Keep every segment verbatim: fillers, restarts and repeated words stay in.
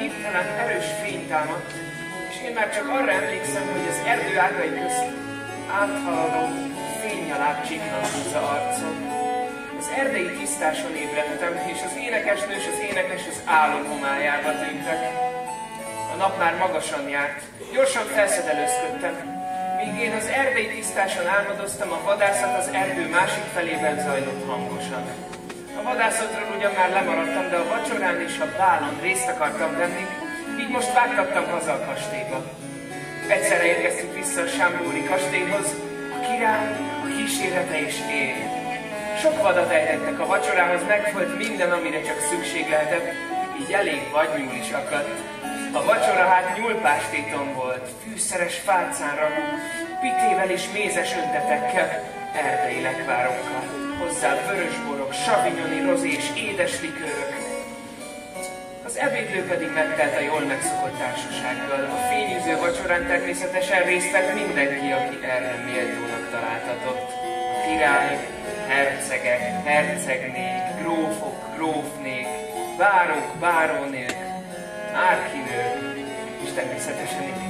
talán erős fény támadt, és én már csak arra emlékszem, hogy az erdő ágai közt áthaladó fénynyaláb csiklandozza arcom. Az erdei tisztáson ébredtem, és az énekesnő és az énekes az álom homályába tűntek. A nap már magasan járt, gyorsan felszedelőzködtem. Míg én az erdei tisztáson álmodoztam, a vadászat az erdő másik felében zajlott hangosan. A vadászatról ugyan már lemaradtam, de a vacsorán és a bálon részt akartam venni, így most vágtattam haza a kastélyba. Egyszerre érkeztünk vissza a Chambóri kastélyhoz, a király, a kísérete és én. Sok vadat ejtettek a vacsorához, megfolt minden, amire csak szükség lehetett, így elég vadnyúl is akadt. A vacsora hát nyúlpástéton volt, fűszeres fálcán ragú, pitével és mézes öntetekkel, erdei lekvárokkal, hozzá vörösborok, savignoni, rozé és édes likőrök. Az ebédlő pedig megtelt a jól megszokott társasággal. A fényűző vacsorán természetesen részt vett mindenki, aki erre méltónak találtatott. A király, hercegek, hercegnék, grófok, grófnék, bárók, bárónők, árkinők, és természetesen én.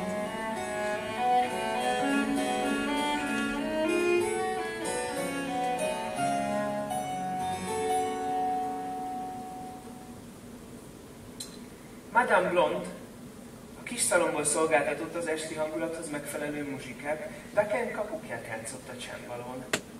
Madame Blonde a kis szalomból szolgáltatott az esti hangulathoz megfelelő muzsikát, Daken kapukját játszott a csembalón.